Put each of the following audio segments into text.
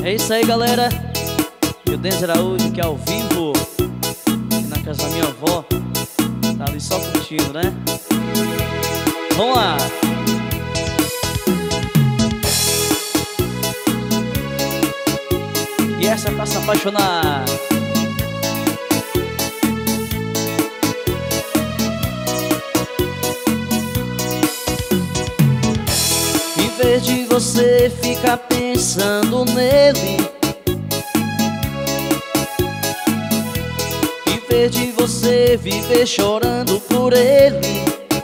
É isso aí, galera. E o Denzel Araújo, que é ao vivo aqui na casa da minha avó. Tá ali só curtindo, né? Vamos lá. E essa é pra se apaixonar. Em vez de você ficar pensando nele, em vez de você viver chorando por ele,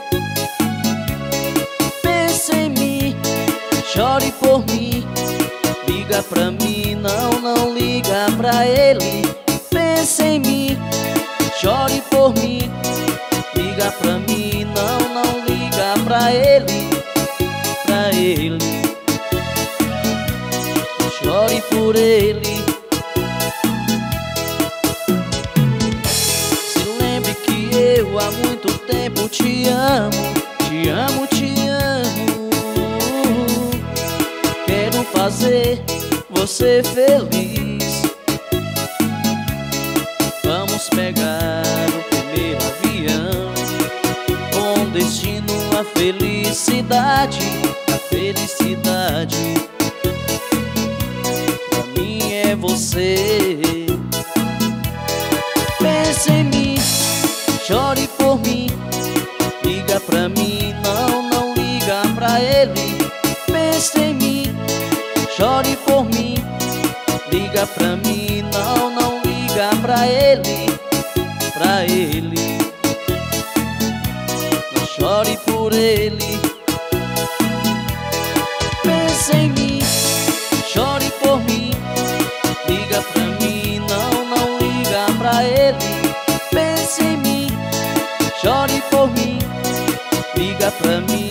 pense em mim, chore por mim. Liga pra mim, não liga pra ele. Pense em mim, chore por mim. Liga pra mim, não liga pra ele. Pra ele, chore por ele. Se lembre que eu há muito tempo te amo, te amo, te amo. Quero fazer você feliz. Vamos pegar o primeiro avião com destino à felicidade. A felicidade pra mim é você. Pense em mim, chore por mim. Liga pra mim, não liga pra ele. Pense em mim, chore por mim. Liga pra mim, não liga pra ele. Pra ele, não chore por ele. Pense em mim, chore por mim. Liga pra mim, não liga pra ele. Pense em mim, chore por mim. Liga pra mim.